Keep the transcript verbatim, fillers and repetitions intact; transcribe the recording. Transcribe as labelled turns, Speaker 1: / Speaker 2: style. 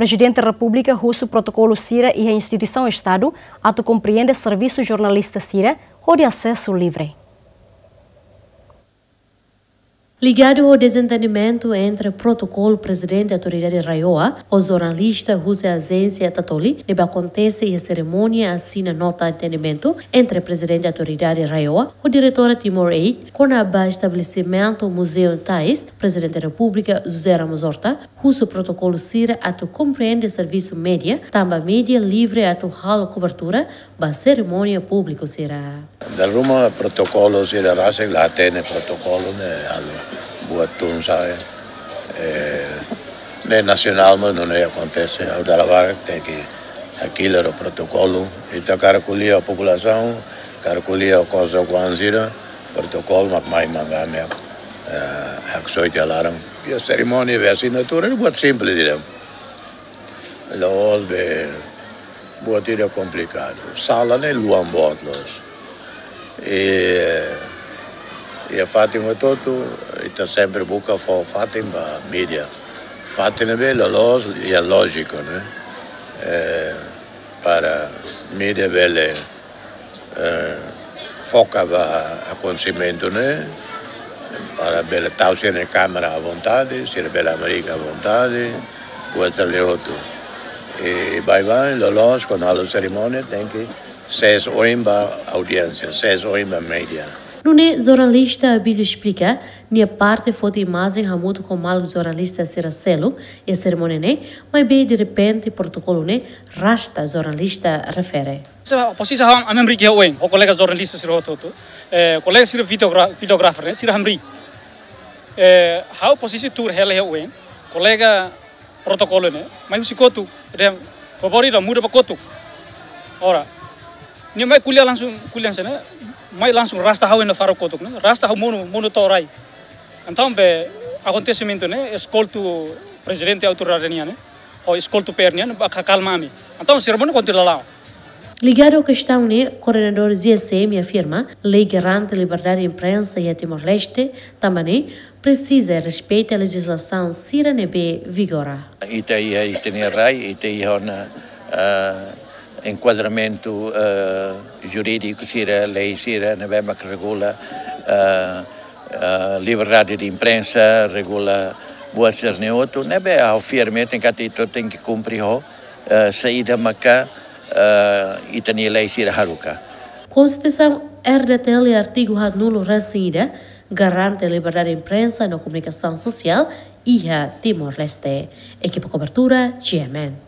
Speaker 1: Prezidenti Republika husu protokolu sira e a Instituisaun Estadu atu kompriende servisu jornalista sira hodi asesu livre.
Speaker 2: Ligado ao desentendimento entre o protokolo Presidente da Autoridade Raioa, o jornalista husu agência Tatoli, deve acontecer a cerimônia assina nota de entendimento entre o Presidente da Autoridade Raioa, o diretor Timor oito, com a base estabelecimento Museu Tais, Presidente da República José Ramos Horta, husu protokolo sira atu kompriende servisu média, também mídia livre atu halo cobertura, ba cerimônia pública será.
Speaker 3: Dal rumo protokolo sira rasek la tene protokolo ne al buat tun sai ne nacional mas não é acontece ao da lavara tem que aquilo era o protocolo e tá caracolia a população caracolia a coisa guanzira protocolo mas mais mangame a que alaram e a cerimônia de assinatura é muito simples diremos los be buat era complicado sala ne luam botlos e e a Fátima todo está sempre busca for Fátima mídia Fátima é los e é lógico né é, para mídia bele é, foca a conhecimento né para bele tausia na câmera à vontade se bele América à vontade outra leoto e vai vai los com a cerimônia tem que seis oimba audiência seis oimba mídia.
Speaker 2: Não é jornalista Billy explica, minha parte foi de imagem hamuto com mal jornalista será selo e a cerimônia né, mas bem de repente protocolo né, rasta jornalista refere.
Speaker 4: Posisi ham amemri que oen, o colega jornalista será todo, colega será videógrafo né, será amri. How posisi tour hele oen, colega protocolo né, mas o sicoto, favorito muda para coto. Ora, nem mais kuliah langsung kuliah sana. Mai langsung rasta hau na faro kotuk né rasta hau mono mono torai então be acontecimento né escolto presidente autorania né ou escolto pernia ba calmami então cerimônia continua lá.
Speaker 2: Ligado à questão né coordenador Z S M afirma lei garante a liberdade de imprensa e a Timor-Leste também precisa respeitar a legislação sira nebe vigora.
Speaker 5: Ita ia itinerai ita ia na enquadramento uh, jurídico sira lei sira na bema que regula uh, uh, liberdade de imprensa regula boa ser neoto nebe ao firme tem que atito tem que cumprir ho uh, saída maca uh, itani lei sira haruka.
Speaker 2: Constituição R D T L artigo hat nulo resida garante a liberdade de imprensa na comunicação social e a Timor-Leste. Equipe cobertura G M N.